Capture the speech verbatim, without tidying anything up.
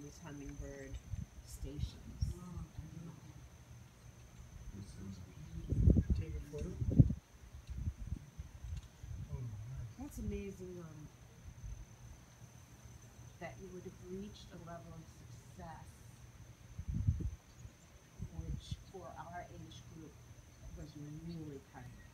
these hummingbird stations. Take a photo. Oh, nice. That's amazing, um, that you would have reached a level of success, which for our age group was really kind of